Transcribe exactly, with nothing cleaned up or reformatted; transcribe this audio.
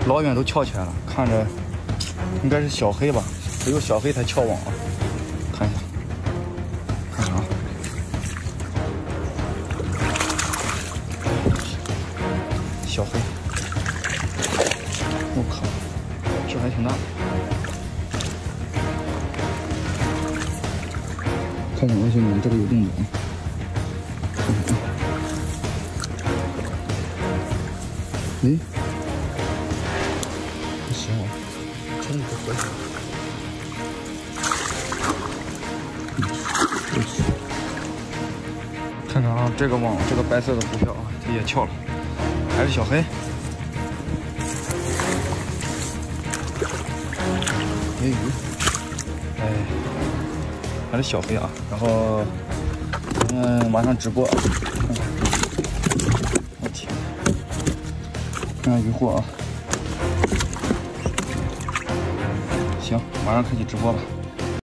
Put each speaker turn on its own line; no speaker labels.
老远都翘起来了，看着应该是小黑吧，只有小黑才翘网啊。看一下，看看啊，小黑，我靠，这还挺大。看看啊，兄弟们，这里有动静啊。看看啊，哎。 行啊，真的不合适。看看啊，这个网，这个白色的股票啊，它也翘了，还是小黑。鲶鱼，哎，还是小黑啊。然后咱们马上直播啊，看看，我天，看看渔获啊。行，马上开启直播吧。